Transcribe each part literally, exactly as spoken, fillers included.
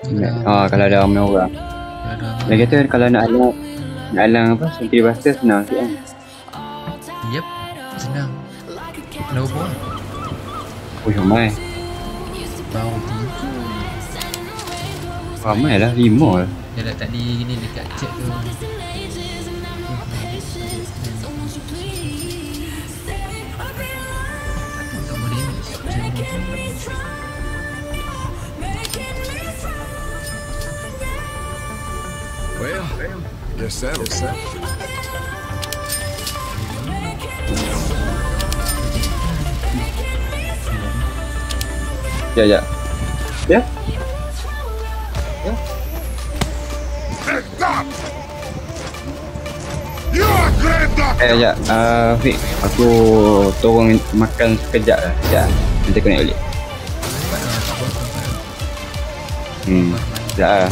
Ah, kalau ada ramai orang. Kalau ada ramai Dia orang. kata kalau nak alang, nak alang apa, sentri buster senang sikit kan. Yep, senang. Kenapa pun? Oh, ramai. Bawa tiga. Ramai lah, lima lah. Dia dah tadi gini dekat chat tu. Tak boleh damage. Well, guess that'll settle. Ya, ya. Ya? Eh, sekejap. Uh, Fik, aku tolong makan sekejap lah. Sekejap. Nanti aku naik balik. Hmm. Sekejap lah.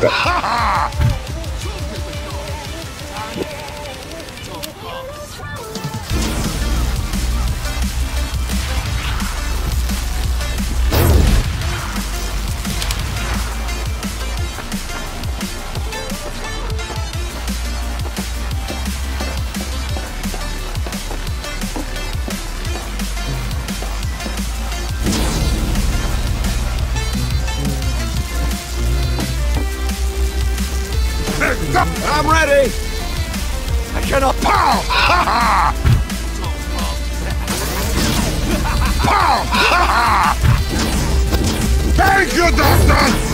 I'm ready! I cannot pow! Ha ha! Pow! Ha ha! Thank you, Doctor!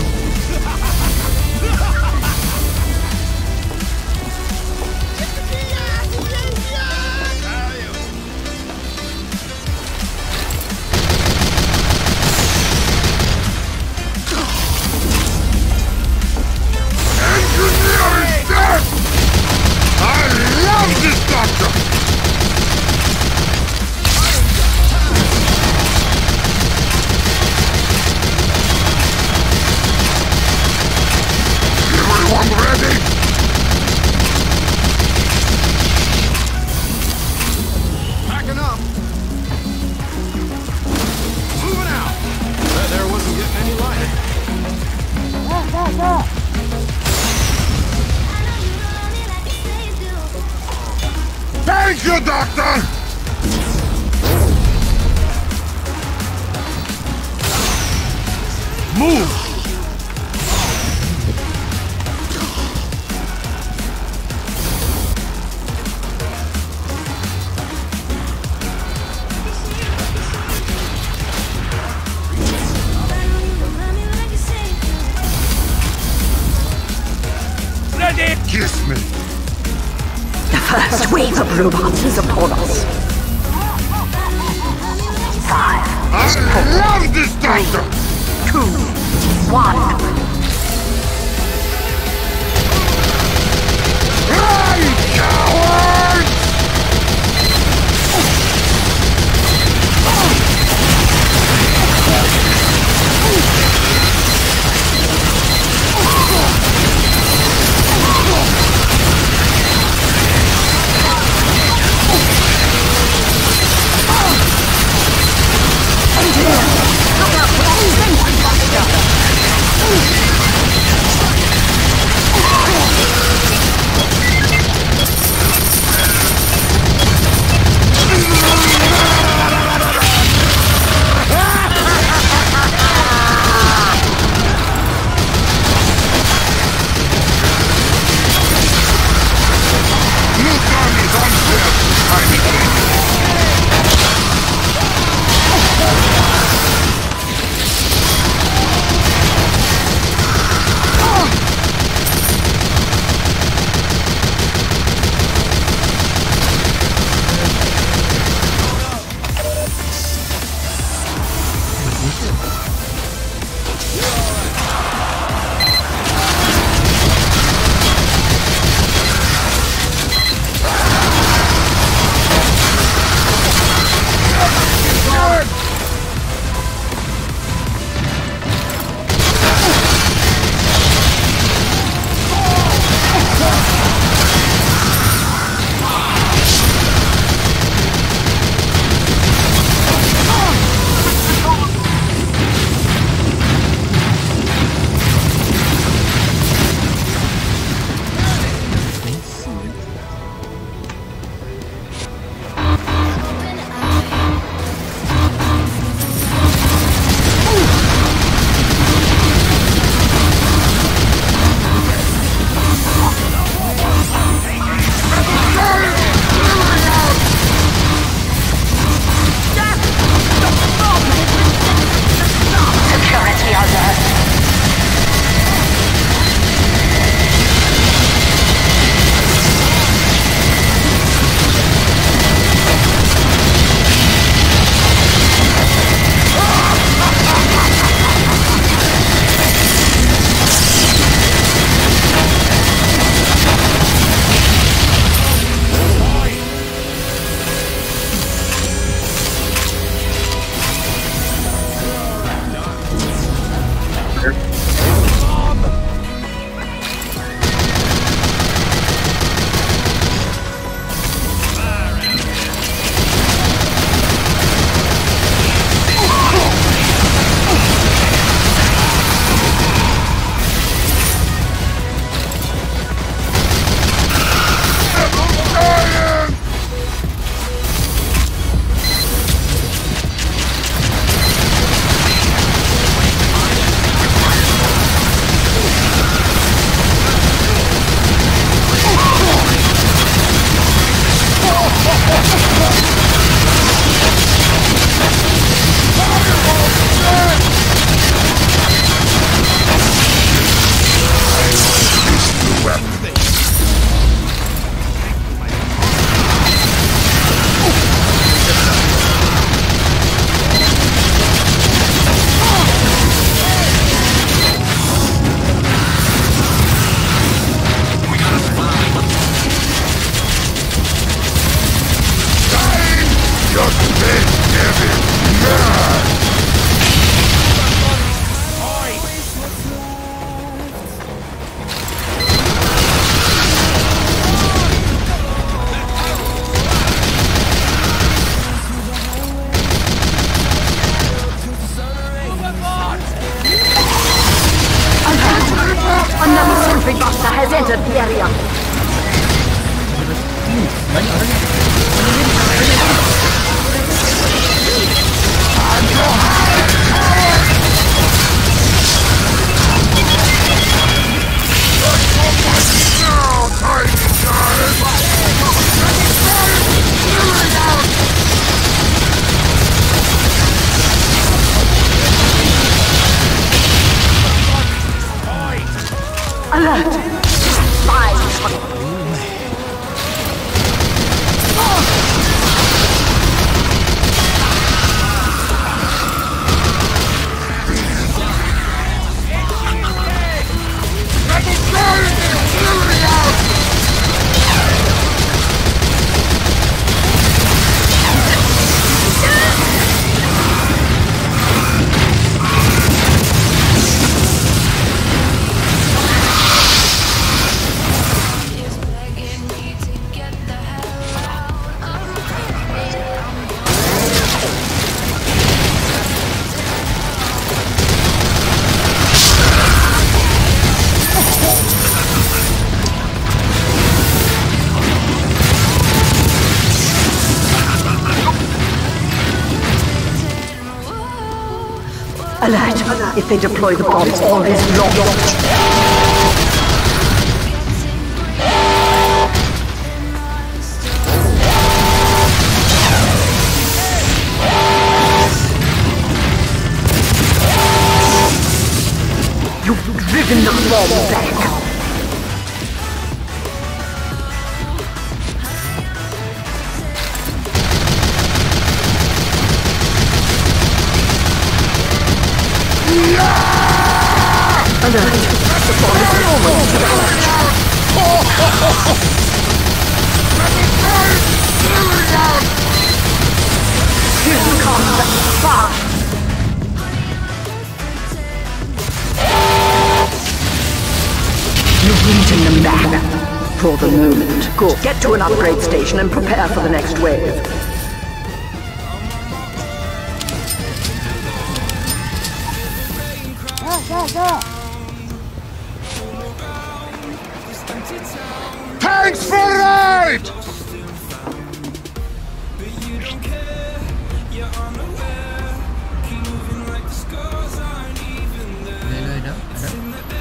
Engineering death! I love this Doctor! Everyone ready? Packing up. Moving out. That there wasn't getting any lighter. Thank you, Doctor! Move! Ready? Kiss me. The first wave of robots is upon us. Five, I love this Doctor! two, one. Run, cowards! Look out for that invention, Buster! Just take Devin mad! Another sentry buster has entered the area. Banyak orang. Alert! Spies! Alert! If they deploy the bombs, all is lost. You've driven the bomb back. Alert! The bomb is almost to the hatch. Here we come, fast! You've beaten them back. For the moment. Go. Get to an upgrade station and prepare for the next wave. Thanks for ride! Lele ada, ada.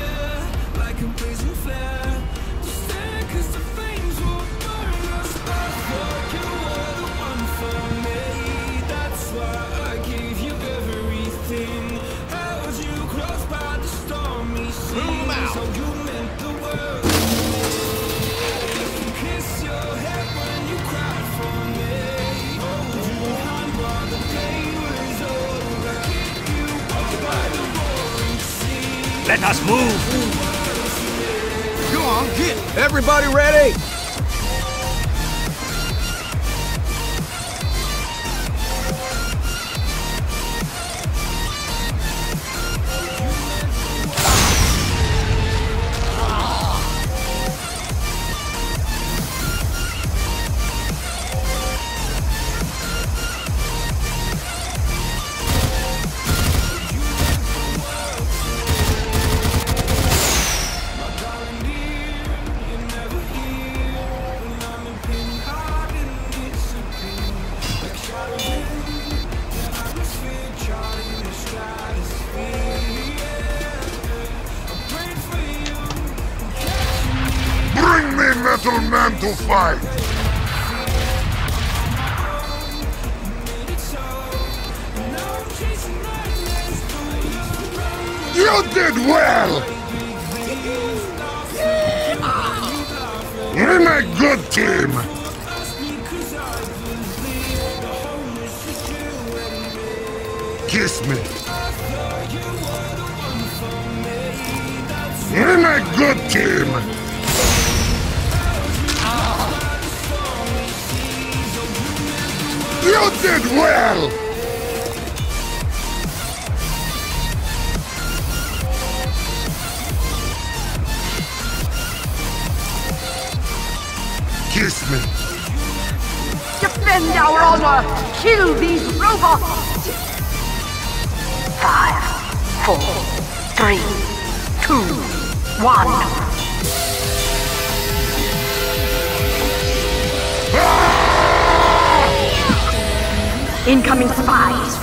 Let us move! Go on, get! Everybody ready? Bring me Metal Man to fight! You did well! We're a good team! Kiss me! We're a good team! You did well! Kiss me. Defend our honor! Kill these robots! Five, four, three, two, one. Incoming spies!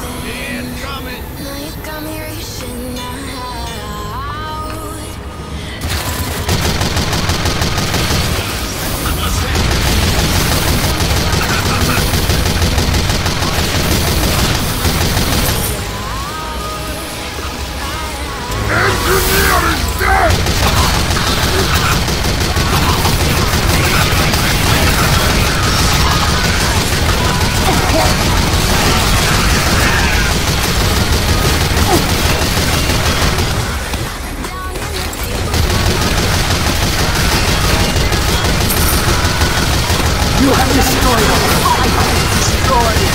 You have destroyed all. I have destroyed.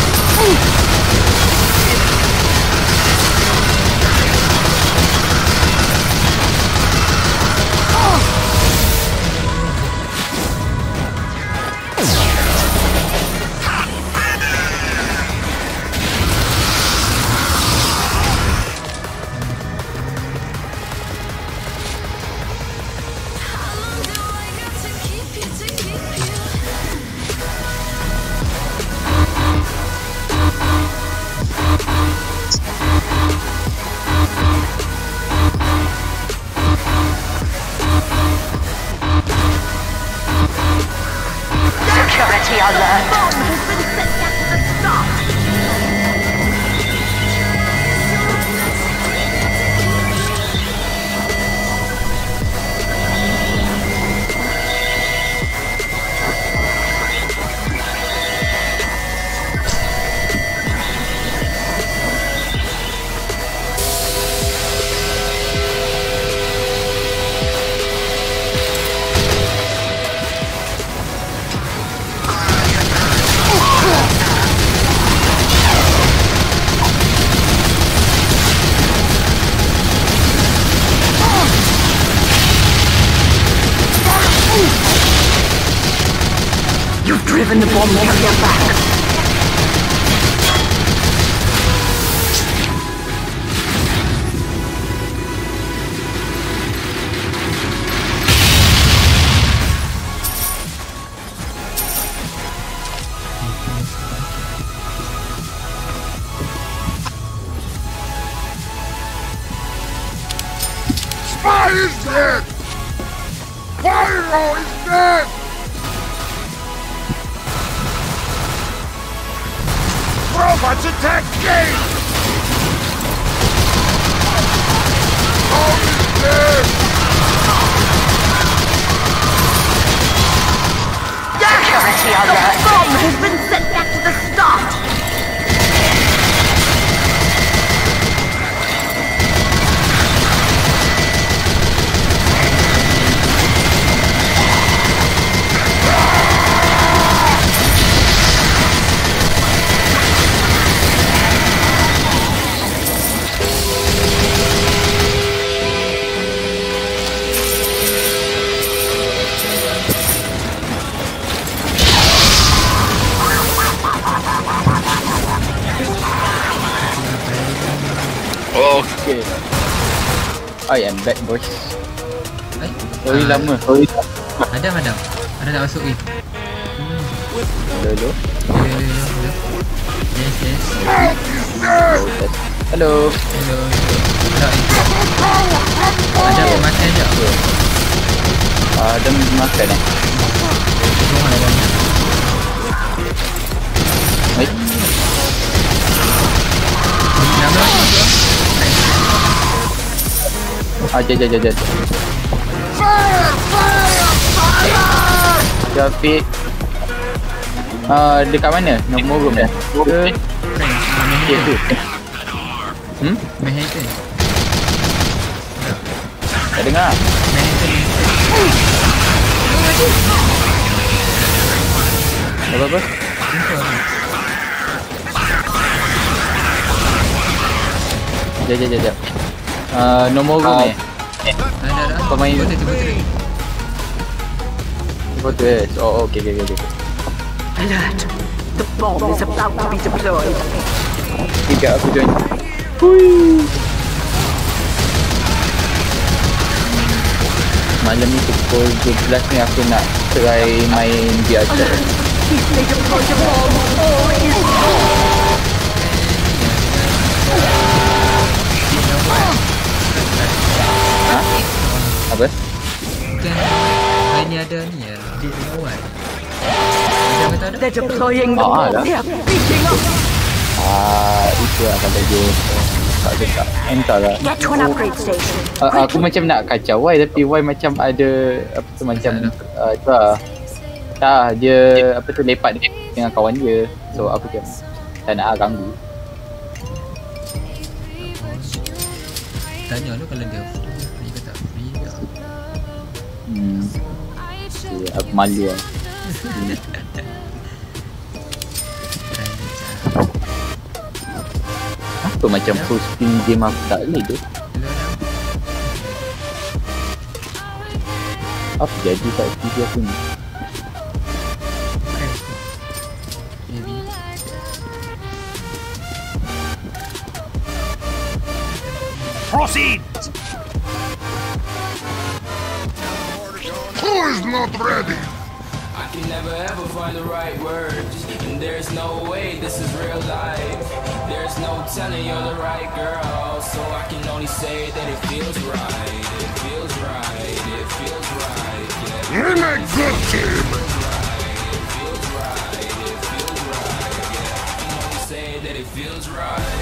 Security alert! Bomb has been set back to the start! You've driven the bomb carrier back. Spy is dead! Pyro is dead! Robots attack gate! All is dead! Security alert! The bomb has been set back to the start! Okay. I am back, boys. Eh? Story Ah, lama. Story Adam, Adam. Ada tak masuk ni? Hello, hello. Hello, hello, hello. Yes, yes. Hello. Hello, hello. Tak, eh. Ada makan je. Ah, Adam makan eh? Tolong Adam. Baik. Nama apa tu? Ah, jat, jat, jat, jat. Fire! Fire! Fire! Syafiq. Ah, dekat mana? Nombor room dah? Ke? Okay, tu. Hmm? Manhattan. Tak dengar? Manhattan. Apa-apa? Info apa? Jap, jap, jap, jap. Uh, nombor room ni. Ada ada. Kau main Tiba tiba tiba. Betul eh. Oh, okey okey okey. Alert! The bomb is about to be deployed. Tiga aku join. Malam ni pukul dua belas ni aku nak try main V R chat. If they deploy the bomb, all is lost. Ha? Apa? Kan hari ni ada ni ya, dia lawan. Ada kata ada. They're deploying the Oh, bomb. ada. They're beating us. Ah, itu akan jadi tak dekat. Entahlah. Get to an upgrade station. Uh, aku macam nak kacau Y tapi Y macam ada apa tu macam uh, tu lah. Tak, dia apa tu lepak dengan kawan dia. So aku macam tak nak lah ganggu. Tanya lu kalau dia free ke tak free ke. Hmm. Okay, aku malu lah. Hmm. Apa macam full screen game aku tak boleh tu? Apa jadi kat T V aku ni? Maybe. Proceed! Who is not ready? I can never ever find the right words, and there's no way this is real life. There's no telling you're the right girl, so I can only say that it feels right. It feels right. It feels right. Yeah. We're a good team. It feels right. It feels right. Yeah. I can only say that it feels right.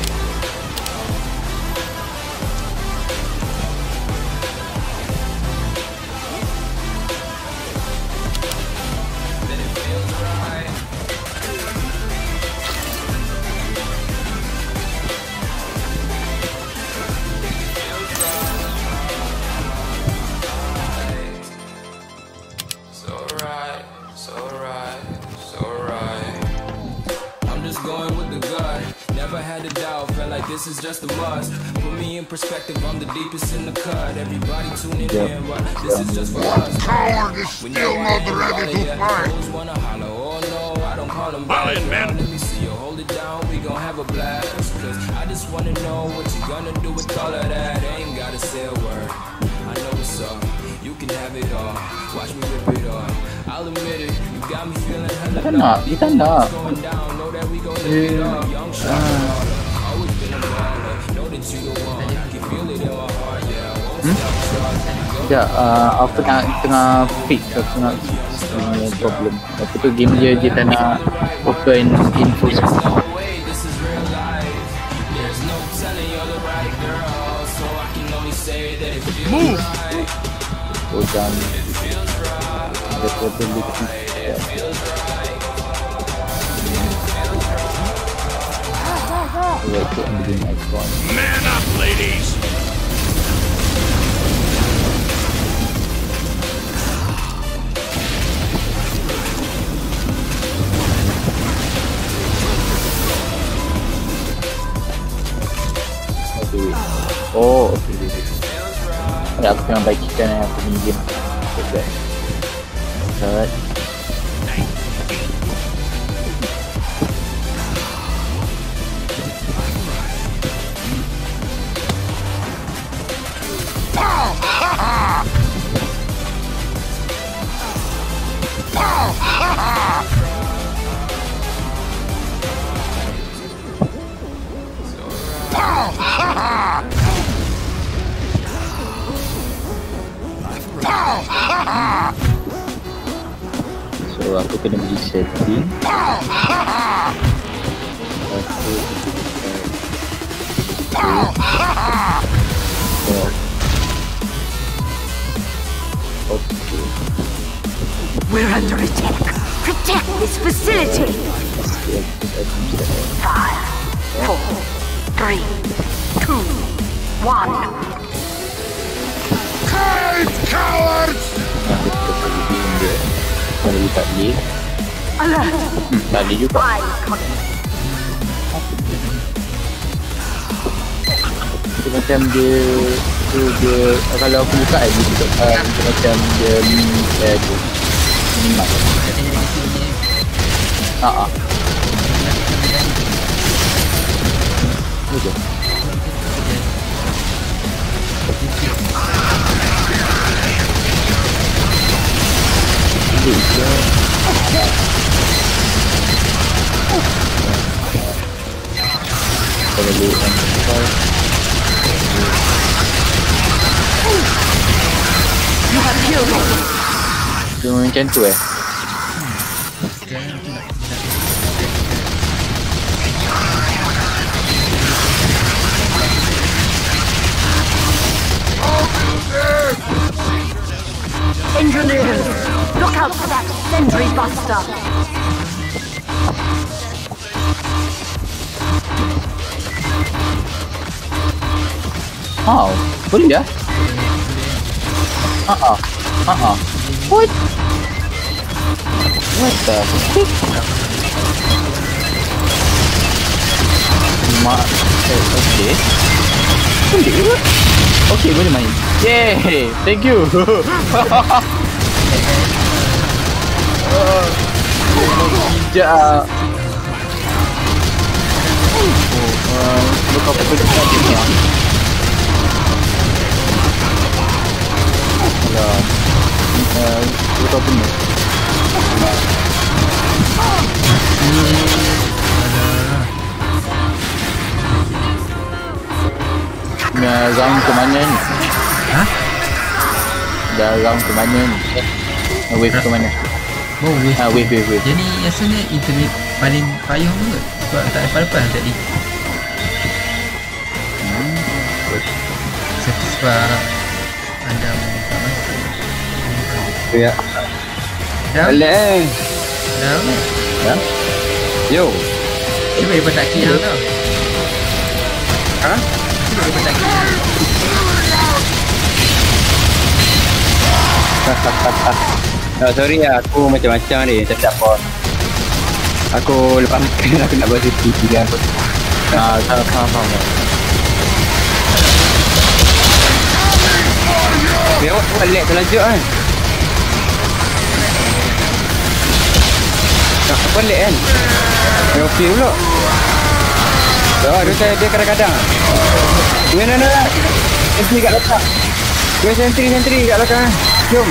That it feels right. So right, so right, so right. I'm just going with the gut. Never had a doubt, felt like this is just a must. Put me in perspective, I'm the deepest in the cut. Everybody tuning in, but this is just for us. Coward is We still know not I ain't ready ballin' to yet. fight. Always wanna holler, oh no, I don't call them back. Ballin', man. Let me see you hold it down, we gon' have a blast. Cause I just wanna know what you gonna do with all of that. Ain't gotta say a word, I know what's up. You can have it all, watch me rip it off. I'll admit it, you got me feeling hella Tak nak, dia tak nak. going down, know that we gon' live it up. Young shot always been a baller, know that you the one. I can feel it in my heart, yeah. I won't stop trying. Sekejap, uh, aku nak tengah fix, aku nak punya problem. Apa tu game dia, dia tak nak open info. There's no way this is real life. There's no telling you're the right girl, so I can only say that it feels right. Oh, dan It feels right. ada probability. It feels right. Right tu ambil game icon. Man up, ladies! Okay, wait. Oh, okay, wait, wait. Ya, aku tengah baikkan yang aku punya game. Okay. Start. Pow! Ha ha! Pow! Ha ha! Pow! Ha ha! Pow! Ha ha! So, aku kena beli setting. Pow! Ha ha! Aku Pow! Ha ha! oh. Okay. We're under attack. Protect this facility. Okay, aku tak bisa. Five, four, three, two, one. Cave cowards! Aku tak pergi game dia. Kalau dia tak boleh. Alert! Hmm, tak boleh juga. Five, con- Dia macam dia tu dia kalau aku buka kan dia, uh, dia macam dia eh tu minimal. Ha ah. Betul. Kalau dia amplify You have killed me. dia macam tu eh. Engineers, look out for that sentry buster. Oh, boleh ya? Ah ah. Ah ah. What? What the fuck? Ma, eh, okay. Boleh ke? Okay, boleh main. Yay! Thank you! Oh, bijak. Oh, bukan apa-apa macam ni lah. Alah, uh, bukan benar. Dah round ke mana ni? Ha? Dah round ke mana ni? Eh, wave ke mana? Oh, wave. Ah, wave, wave, wave. Jadi asalnya internet paling payah kot. Sebab tak lepas-lepas tadi. Hmm. Satu sebab anda tak masuk. Ya. Dah? Balik eh. Dah? Ya? Yo. Cuba dia tak kira tau. Ha? Cuba dia tak kira. No, sorry lah, aku macam-macam ni, tak tak apa. Aku lepas makan aku nak buat sisi dia aku. Ah, tak faham faham. Biar awak buat lag terlanjut kan. Tak apa lag kan. Dia okey pula. Oh, dia saya dia kadang-kadang. Ni ni ni. Sentry kat belakang. Dia sentry sentry kat belakang. Jom.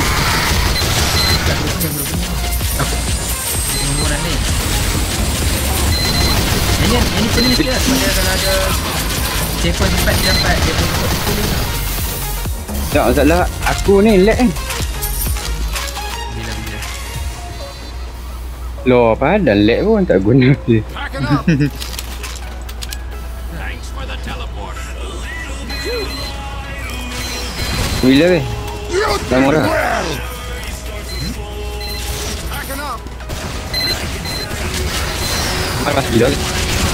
Nombor ni. Ini ini penuh ke? Sebab kalau ada checkpoint tempat dia dapat dia pun dapat pukul. Tak masalah, aku ni lag kan. Bila-bila. Loh, padahal lag pun tak guna je. Packing up. Thanks for the teleporter. Bila weh? You Dah murah. well. Packing up. Mas bila ke?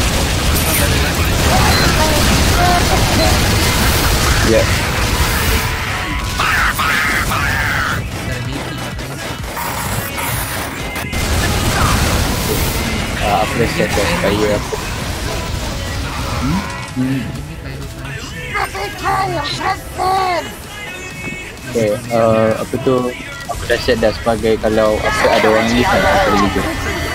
Ya. Ah, aku dah set dah supaya aku. Metal towers have fallen. Okay, uh, apa tu? Aku dah set dah sebagai kalau apa ada orang ni kan aku boleh juga.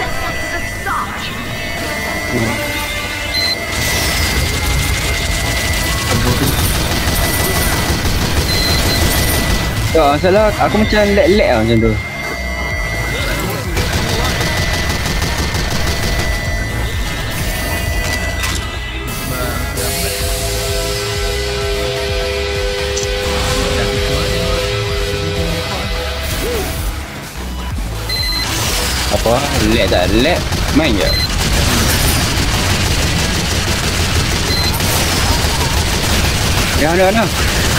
Tak masalah, aku macam lag-lag lah macam tu. Apa? Lag tak? Lag? Main je. Ya, ada, ada.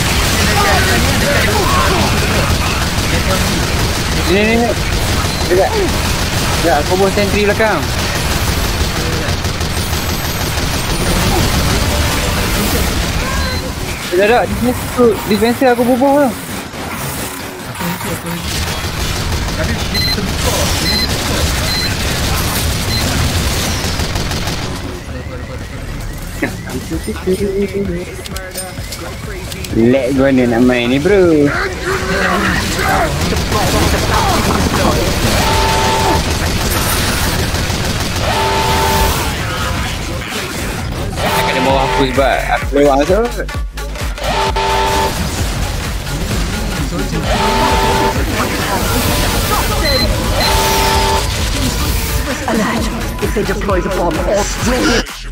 Ni, ni, ni. Dekat. Ya, aku buat sentry belakang. Dah, dah. Dispenser, dispenser aku bubuh lah. Tapi dia terbuka. Dia terbuka. Lag guna nak main ni bro. Nak kena bawa aku sebab aku lewat tu. Alert! If they deploy the bomb, all